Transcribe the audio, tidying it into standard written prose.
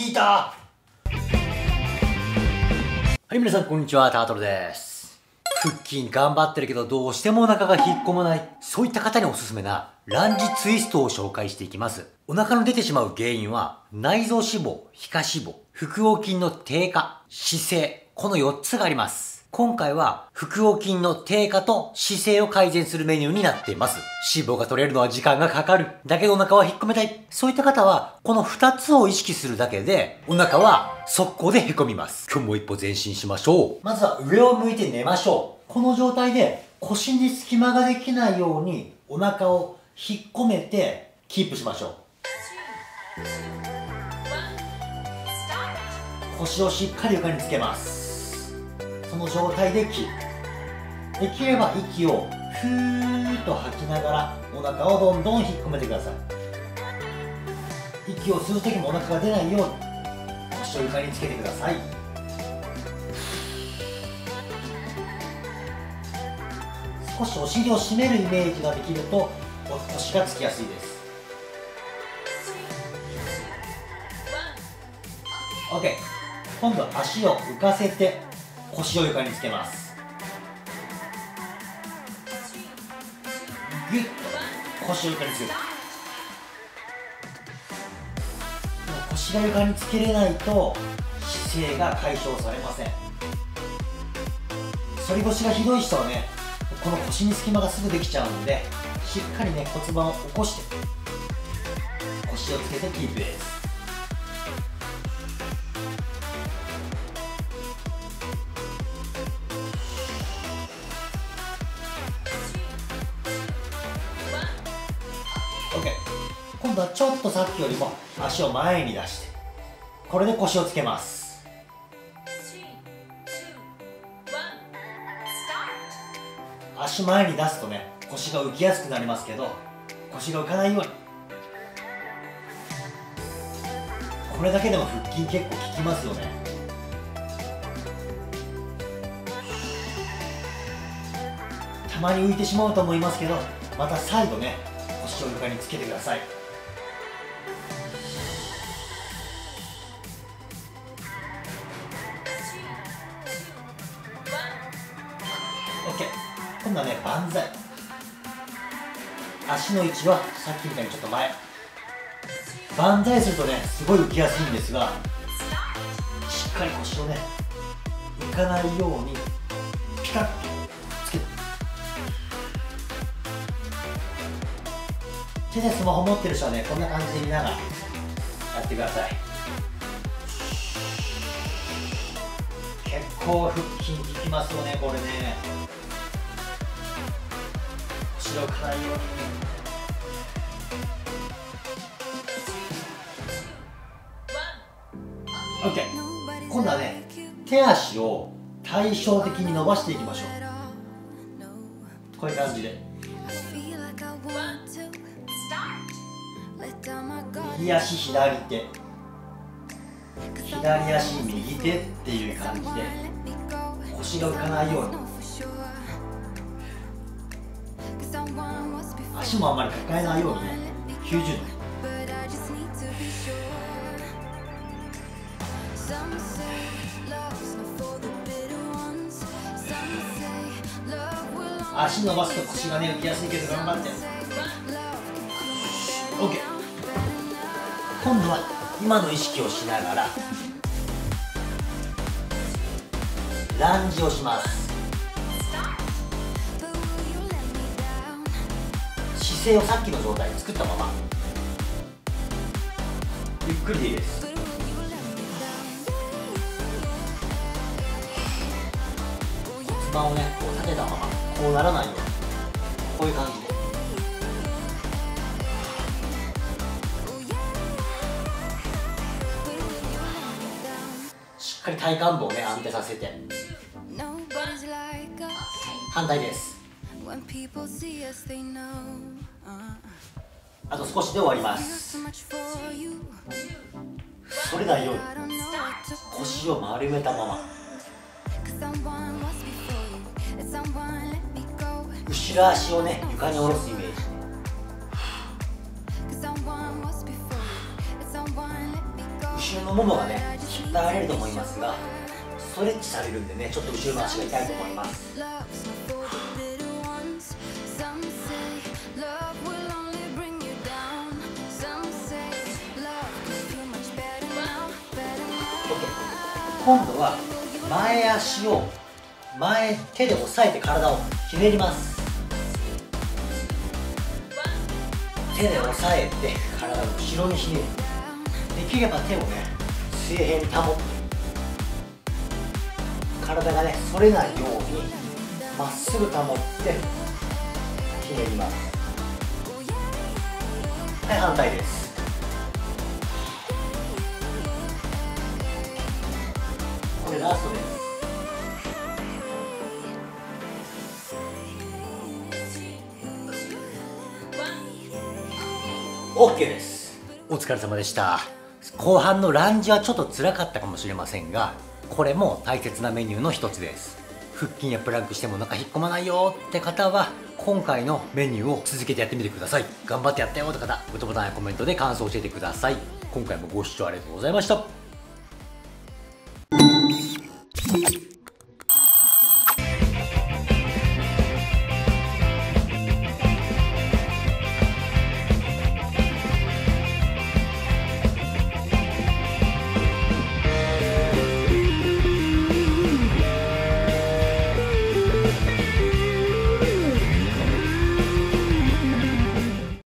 効いた。はい、皆さんこんにちは、タートルです。腹筋頑張ってるけどどうしてもお腹が引っ込まない。そういった方におすすめなランジツイストを紹介していきます。お腹の出てしまう原因は内臓脂肪、皮下脂肪、腹横筋の低下、姿勢、この4つがあります。今回は腹横筋の低下と姿勢を改善するメニューになっています。脂肪が取れるのは時間がかかる。だけどお腹は引っ込めたい。そういった方はこの2つを意識するだけでお腹は速攻でへこみます。今日も一歩前進しましょう。まずは上を向いて寝ましょう。この状態で腰に隙間ができないようにお腹を引っ込めてキープしましょう。腰をしっかり床につけます。その状態でキープ。できれば息をふーっと吐きながらお腹をどんどん引っ込めてください。息を吸う時もお腹が出ないように腰を床につけてください。少しお尻を締めるイメージができると腰がつきやすいです。 OK。 今度は足を浮かせて腰を床につけます。ギュッと腰を床につける。腰が床につけれないと姿勢が解消されません。反り腰がひどい人はね、この腰に隙間がすぐできちゃうので、しっかりね骨盤を起こして腰をつけてキープです。OK。 今度はちょっとさっきよりも足を前に出して、これで腰をつけます。足前に出すとね腰が浮きやすくなりますけど、腰が浮かないように。これだけでも腹筋結構効きますよね。たまに浮いてしまうと思いますけど、また再度ね腰を床につけてください。 OK。 今度はね万歳。足の位置はさっきみたいにちょっと前。万歳するとねすごい浮きやすいんですが、しっかり腰をね浮かないようにピタッとつけて、手でスマホ持ってる人はねこんな感じで見ながらやってください。結構腹筋効きますよねこれね。後ろからないように。OK。 今度はね手足を対照的に伸ばしていきましょう。こういう感じで右足左手、左足右手っていう感じで腰が浮かないように。足もあんまり抱えないようにね90度。足伸ばすと腰がね浮きやすいけど頑張って。 OK。 今度は今の意識をしながらランジをします。姿勢をさっきの状態で作ったままゆっくりでいいです。骨盤をねこう立てたまま、こうならないように、こういう感じで。しっかり体幹部をね安定させて。反対です。あと少しで終わります。反れないように腰を丸めたまま、後ろ足をね床に下ろすイメージ。 後ろのももがね鍛えられると思いますが、ストレッチされるんでね、ちょっと後ろの足が痛いと思います。今度は前足を手で押さえて体をひねります。手で押さえて体を後ろにひねる。できれば手をね水平に保って、体がね反れないようにまっすぐ保ってひねります。はい、反対です。これラストです。OK です。お疲れ様でした。後半のランジはちょっと辛かったかもしれませんが、これも大切なメニューの一つです。腹筋やプランクしてもお腹引っ込まないよって方は今回のメニューを続けてやってみてください。頑張ってやったよって方、グッドボタンやコメントで感想を教えてください。今回もご視聴ありがとうございました。